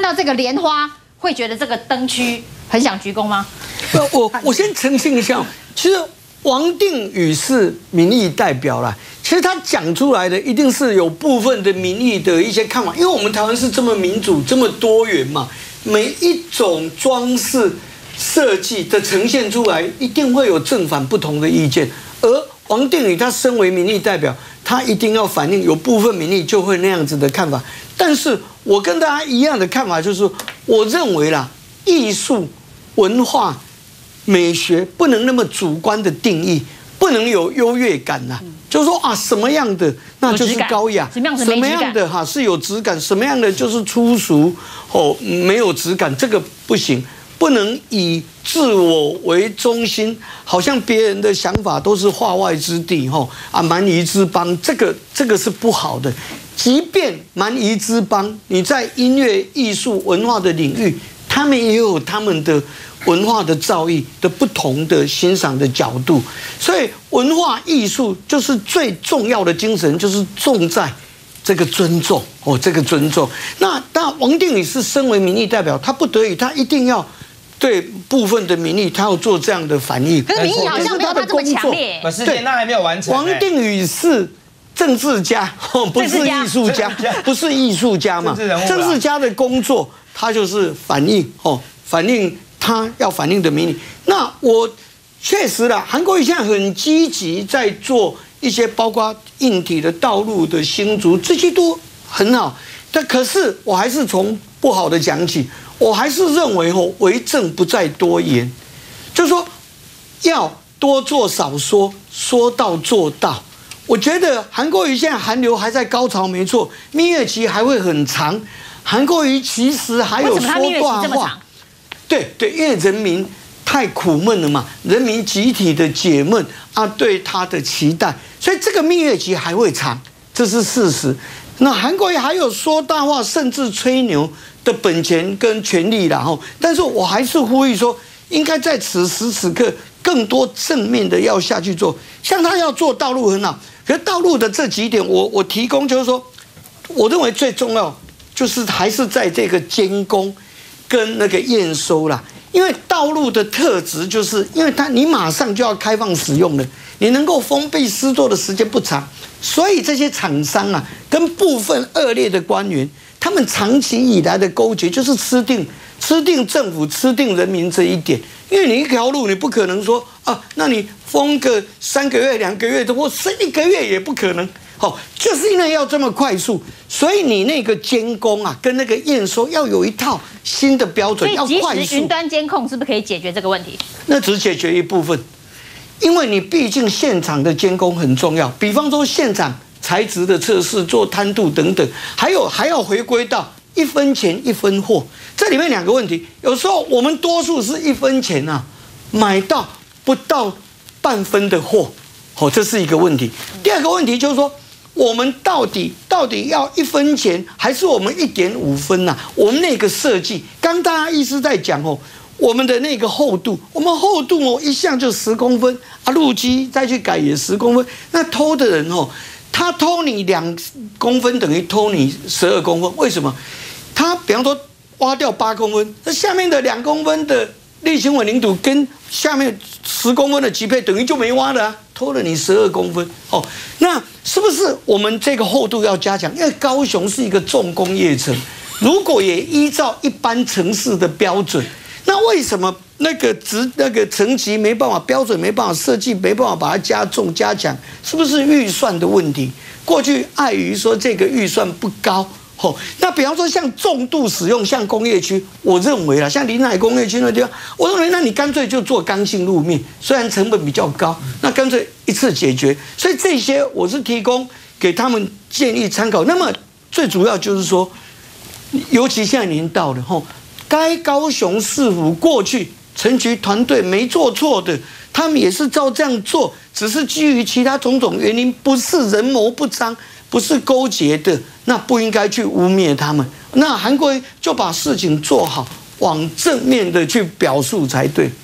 到这个莲花，会觉得这个灯区很想鞠躬吗？ 我先澄清一下，其实王定宇是民意代表啦。其实他讲出来的一定是有部分的民意的一些看法，因为我们台湾是这么民主、这么多元嘛，每一种装饰设计的呈现出来，一定会有正反不同的意见。而王定宇他身为民意代表，他一定要反映有部分民意就会那样子的看法。但是我跟大家一样的看法，就是我认为啦，艺术、文化、美学不能那么主观的定义，不能有优越感呐。就是说啊，什么样的那就是高雅，什么样的哈是有质感，什么样的就是粗俗哦，没有质感，这个不行，不能以自我为中心，好像别人的想法都是化外之地哈啊，蛮夷之邦，这个是不好的。即便蛮夷之邦，你在音乐、艺术、文化的领域，他们也有他们的文化的造诣的不同的欣赏的角度，所以文化艺术就是最重要的精神，就是重在这个尊重哦，这个尊重。那当然，王定宇是身为民意代表，他不得已，他一定要对部分的民意，他要做这样的反应。 可是民意好像没有他这么强烈。 事件他还没有完成。 王定宇是政治家，不是艺术家，不是艺术家嘛？政治家的工作，他就是反映哦，反映。他要反映的民意，那我确实啦，韩国瑜现在很积极在做一些包括硬体的道路的新竹，这些都很好。但可是我还是从不好的讲起，我还是认为哦，为政不在多言，就是说要多做少说，说到做到。我觉得韩国瑜现在韩流还在高潮，没错，蜜月期还会很长。韩国瑜其实还有说大话。对，因为人民太苦闷了嘛，人民集体的解闷啊，对他的期待，所以这个蜜月期还会长，这是事实。那韩国瑜还有说大话，甚至吹牛的本钱跟权利啦吼，但是我还是呼吁说，应该在此时此刻更多正面的要下去做。像他要做道路很好，可是道路的这几点，我提供就是说，我认为最重要就是还是在这个监工。跟那个验收啦，因为道路的特质就是，因为你马上就要开放使用了，你能够封闭施作的时间不长，所以这些厂商啊，跟部分恶劣的官员，他们长期以来的勾结就是吃定政府、吃定人民这一点。因为你一条路，你不可能说啊，那你封个3个月、2个月的，或是1个月也不可能。好，就是因为要这么快速，所以你那个监工啊，跟那个验收要有一套新的标准，要快速。 即时云端监控是不是可以解决这个问题？ 那只解决一部分，因为你毕竟现场的监工很重要。比方说现场材质的测试、做摊度等等，还要回归到1分钱1分货。这里面2个问题，有时候我们多数是1分钱啊，买到不到半分的货，哦，这是一个问题。第2个问题就是说，我们到底要1分钱，还是我们1.5分呐？我们那个设计，刚大家医师在讲哦，我们的那个厚度，我们厚度哦一向就10公分啊，路基再去改也10公分。那偷的人哦，他偷你2公分等于偷你12公分，为什么？他比方说挖掉8公分，那下面的2公分的沥青混凝土跟下面10公分的级配等于就没挖了啊，偷了你12公分哦。那是不是我们这个厚度要加强？因为高雄是一个重工业城，如果也依照一般城市的标准，那为什么那个层级没办法标准，没办法设计，没办法把它加重加强？是不是预算的问题？过去碍于说这个预算不高。那比方说像重度使用，像工业区，我认为啦，像临海工业区那地方，我认为那你干脆就做刚性路面，虽然成本比较高，那干脆一次解决。所以这些我是提供给他们建议参考。那么最主要就是说，尤其现在年到了该高雄市府过去陈局团队没做错的，他们也是照这样做，只是基于其他种种原因，不是人谋不臧。不是勾结的，那不应该去污蔑他们。那韩国瑜就把事情做好，往正面的去表述才对。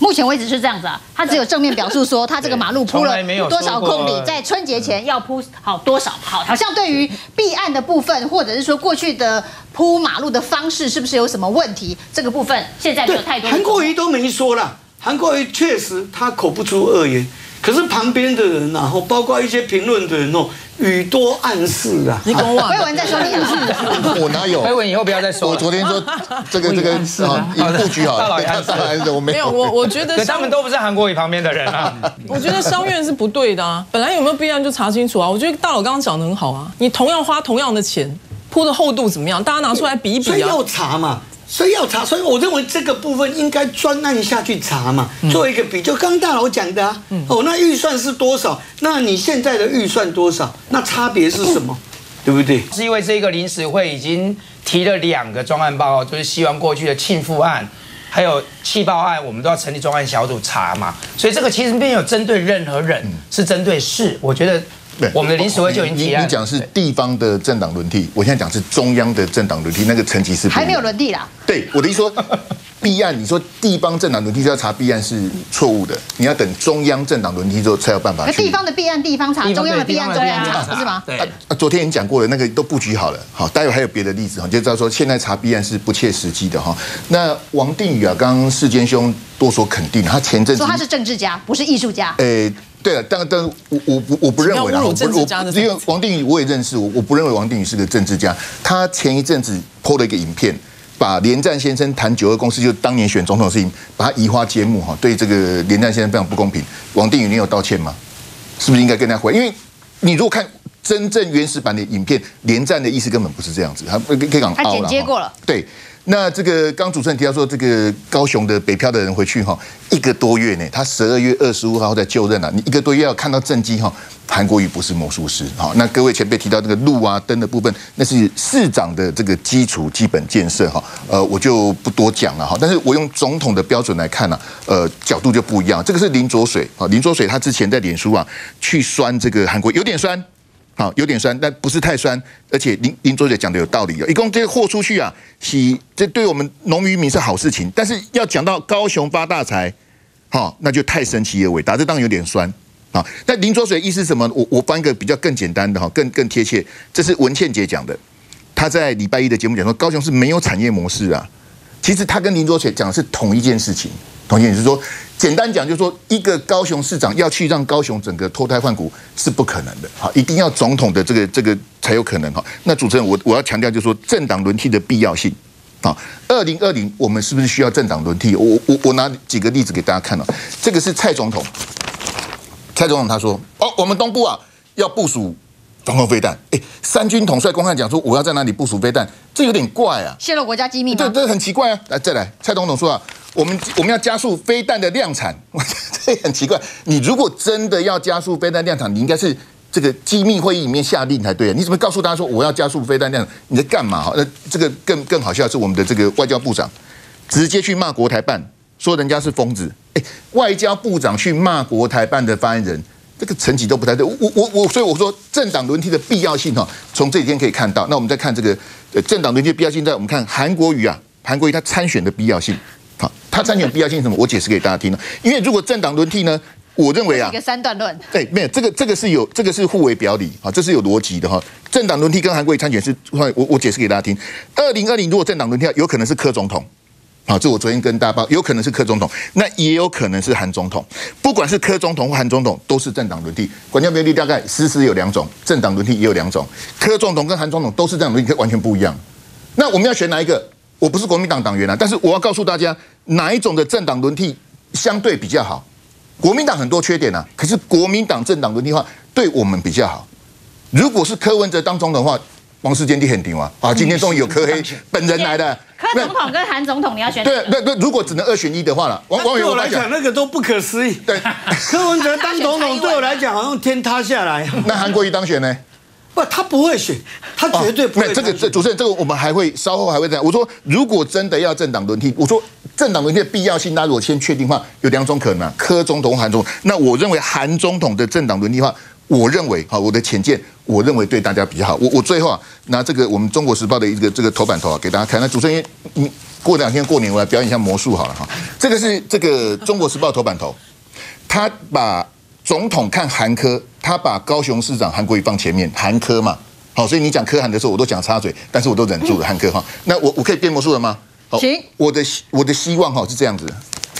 目前为止是这样子啊，他只有正面表述说他这个马路铺了多少公里，在春节前要铺好多少。好像对于弊案的部分，或者是说过去的铺马路的方式是不是有什么问题，这个部分现在没有太多。 韩国瑜都没说啦，韩国瑜确实他口不出恶言。可是旁边的人然后包括一些评论的人语多暗示啊。 你跟我辉文在说你是， 我哪有？ 辉文以后不要再说。 我昨天说这个布局好， 大老爷我没有。 我觉得他们都不是韩国瑜旁边的人啊。 我觉得商院是不对的啊，本来有没有弊案就查清楚啊。我觉得大佬刚刚讲得很好啊，你同样花同样的钱，铺的厚度怎么样？大家拿出来比一比啊。 所以要查嘛。所以要查，所以我认为这个部分应该专案下去查嘛，做一个比较。刚大佬讲的啊，那预算是多少？那你现在的预算多少？那差别是什么？对不对？ 是因为这个临时会已经提了2个专案报告，就是希望过去的庆富案，还有气爆案，我们都要成立专案小组查嘛。所以这个其实没有针对任何人，是针对事。我觉得。我们的临时会就已经提案。 你讲是地方的政党轮替，我现在讲是中央的政党轮替，那个层级是还没有轮替啦。 对，我的意思说，弊案，你说地方政党轮替就要查弊案是错误的，你要等中央政党轮替之后才有办法去。 地方的弊案地方查，中央的弊案中央查，不是吗？ 对。 昨天已经讲过了，那个都布局好了。好，待会还有别的例子哈，就知道说现在查弊案是不切实际的哈。那王定宇啊，刚刚世坚兄多所肯定，他前阵子说他是政治家，不是艺术家。 对了，但我不认为啦，因为王定宇我也认识，我不认为王定宇是个政治家。他前一阵子 PO 了一个影片，把连战先生谈92公司，就当年选总统的事情，把他移花接木哈，对这个连战先生非常不公平。王定宇，你有道歉吗？是不是应该跟他回？因为你如果看真正原始版的影片，连战的意思根本不是这样子，他可以讲他剪接过了， 对。那这个刚主持人提到说，这个高雄的北漂的人回去1个多月呢，他12月25号在就任了，你1个多月要看到政绩韩国瑜不是魔术师。好，那各位前辈提到这个路啊灯的部分，那是市长的这个基础基本建设我就不多讲了但是我用总统的标准来看角度就不一样。这个是林濁水林浊水他之前在脸书去酸这个韩国有点酸。好，有点酸，但不是太酸，而且林浊水讲的有道理一共这个货出去这对我们农渔民是好事情，但是要讲到高雄发大财，那就太神奇而伟大，这当然有点酸。好，那林浊水意思是什么？我翻一个比较更简单的更贴切，这是文茜姐讲的，她在礼拜一的节目讲说，高雄是没有产业模式啊。其实她跟林浊水讲的是同一件事情，就是说，简单讲就是说，一个高雄市长要去让高雄整个脱胎换骨是不可能的，一定要总统的这个才有可能那主持人，我要强调就是说，政党轮替的必要性。2020我们是不是需要政党轮替？我拿几个例子给大家看这个是蔡总统他说，我们东部要部署防空飞弹，三军统帅公开讲说我要在哪里部署飞弹，这有点怪啊， 泄露国家机密吗？ 这很奇怪啊！再来，蔡总统说我们要加速飞弹的量产，这很奇怪。你如果真的要加速飞弹量产，你应该是这个机密会议里面下令才对啊！你怎么告诉大家说我要加速飞弹量产？你在干嘛？那这个更好笑的是，我们的这个外交部长直接去骂国台办，说人家是疯子。外交部长去骂国台办的发言人，这个层级都不太对。所以我说政党轮替的必要性从这几天可以看到。那我们再看这个政党轮替的必要性，在我们看韩国瑜他参选的必要性。他参选必要性是什么？我解释给大家听因为如果政党轮替呢，我认为一个3段论。 对，没有这个是互为表里这是有逻辑的政党轮替跟韩国瑜参选是，我解释给大家听。2020如果政党轮替，有可能是柯总统。这我昨天跟大家报，有可能是柯总统，那也有可能是韩总统。不管是柯总统或韩总统，都是政党轮替。管教比例大概实有2种，政党轮替也有2种。柯总统跟韩总统都是政党轮替，完全不一样。那我们要选哪一个？我不是国民党党员但是我要告诉大家，哪一种的政党轮替相对比较好？国民党很多缺点可是国民党政党轮替的话，对我Mình比较好。如果是柯文哲当总统的话，王世坚你很牛今天终于有柯黑本人来了。 柯总统跟韩总统，你要选？ 对，如果只能2选1的话了， 对我来讲那个都不可思议。对，柯文哲当总统对我来讲好像天塌下来。 那韩国瑜当选呢？ 不，他不会选，他绝对不会。 这主持人，这个我们稍后还会讲。我说，如果真的要政党轮替，我说政党轮替的必要性，那如果先确定的话，有2种可能柯总统、韩总统。那我认为韩总统的政党轮替的话，我认为我的浅见，我认为对大家比较好。我最后拿这个我们中国时报的一个这个头版头给大家看。那主持人， 过2天过年我来表演一下魔术好了哈。这个是这个《中国时报》头版头，他把总统看韩科，他把高雄市长韩国瑜放前面，韩科嘛。好，所以你讲柯韩的时候，我都讲插嘴，但是我都忍住了。韩科哈，那我可以变魔术了吗？ 行， 我的希望哈是这样子，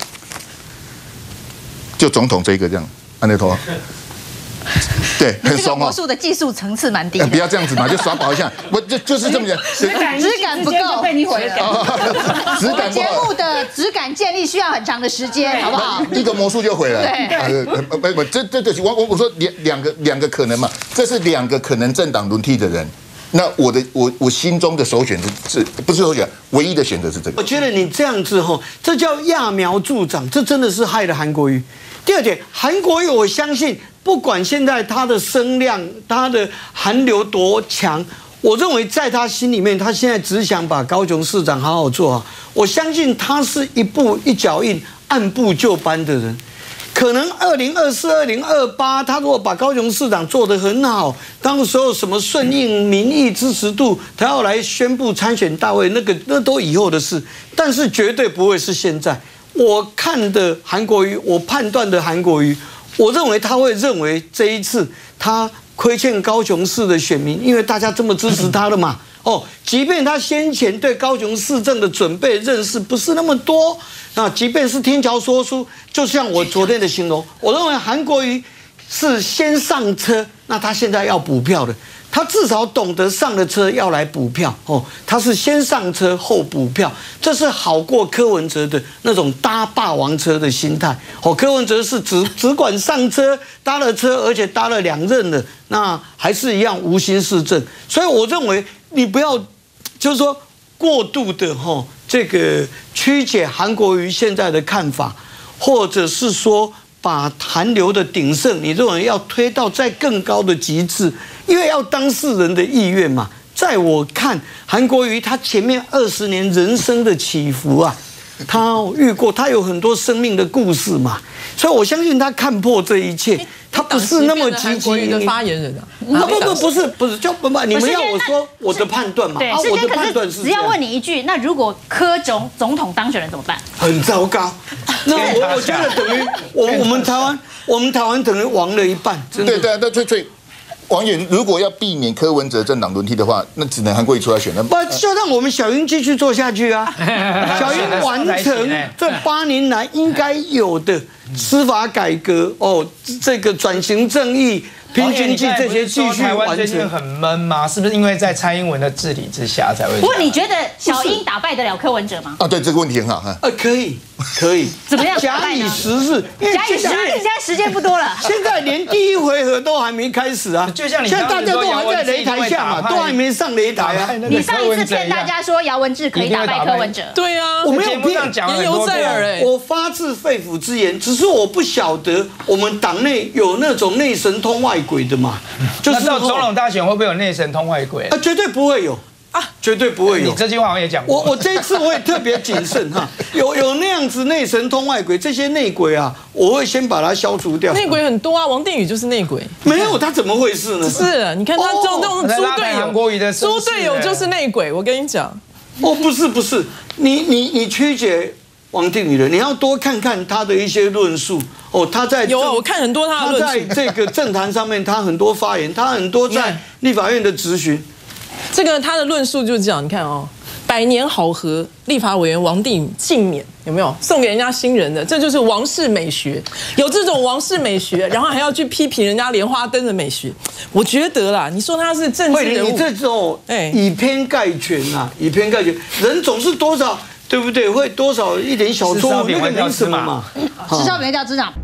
就总统这个这样，按那头。对，很松哦。 魔术的技术层次蛮低的。 不要这样子嘛，就耍宝一下，我就是这么讲。 质感不够，被你毁了。 质感不好。 节目的质感建立需要很长的时间，好不好？ 一个魔术就毁了。对，这我说两个可能嘛，这是2个可能政党轮替的人。那我心中的首选是不是首选？唯一的选择是这个。 我觉得你这样子吼，这叫揠苗助长，这真的是害了韩国瑜。第二点，韩国瑜我相信。不管现在他的声量、他的韩流多强，我认为在他心里面，他现在只想把高雄市长好好做好。我相信他是一步一脚印、按部就班的人。可能2024、2028，他如果把高雄市长做得很好，当时候什么顺应民意支持度，他要来宣布参选大会，那都以后的事。但是绝对不会是现在。我看的韩国瑜，我判断的韩国瑜。我认为他会认为这一次他亏欠高雄市的选民，因为大家这么支持他了嘛。即便他先前对高雄市政的准备认识不是那么多，那即便是听桥说书，就像我昨天的形容，我认为韩国瑜是先上车，那他现在要补票的。他至少懂得上了车要来补票他是先上车后补票，这是好过柯文哲的那种搭霸王车的心态柯文哲是只管上车，搭了车，而且搭了2任了，那还是一样无心市政。所以我认为你不要就是说过度的这个曲解韩国瑜现在的看法，或者是说把韩流的鼎盛，你认为要推到再更高的极致，因为要当事人的意愿嘛。在我看，韩国瑜他前面20年人生的起伏啊，他遇过，他有很多生命的故事嘛，所以我相信他看破这一切。他不是那么积极的发言人啊！ 不是，就你们要我说我的判断嘛？ 对， 我的判断是只要问你一句，那如果柯总统当选人怎么办？ 很糟糕。那我觉得等于我们台湾等于亡了一半。 对，对。王远，如果要避免柯文哲政党轮替的话，那只能韩国瑜出来选了。 不，就让我们小英继续做下去啊！小英完成这8年来应该有的司法改革这个转型正义、拼经济这些继续完成。 最近很闷吗？是不是因为在蔡英文的治理之下才会？ 不过你觉得小英打败得了柯文哲吗？ 对，这个问题很好哈。 可以。 怎么样？ 假以时日， 假以时日，现在时间不多了。 现在连第1回合都还没开始啊！ 就像你现在大家都还在擂台下嘛，都还没上擂台啊！ 你上一次骗大家说姚文智可以打败柯文哲， 对啊， 我没有骗， 言犹在耳我发自肺腑之言，只是我不晓得我们党内有那种内神通外鬼的嘛。 就是到总统大选会不会有内神通外鬼？ 绝对不会有。绝对不会有。 你这句话我也讲过。 我这一次我也特别谨慎哈，有那样子内神通外鬼，这些内鬼啊，我会先把它消除掉。 内鬼很多啊，王定宇就是内鬼。 没有，他怎么回事呢？ 是，你看他这种猪队友，猪队友就是内鬼。我跟你讲， 不是，你曲解王定宇了，你要多看看他的一些论述。他在我看很多他的论述， 他在这个政坛上面，他很多发言，他很多在立法院的质询。 这个他的论述就是这样，你看百年好合，立法委员王定宇幸免，有没有送给人家新人的？这就是王室美学，有这种王室美学，然后还要去批评人家莲花灯的美学。我觉得啦，你说他是政治人物， 你这种以偏概全啊，以偏概全，人总是多少对不对？会多少一点小错误，那个没什么嘛。 吃烧饼会掉芝麻。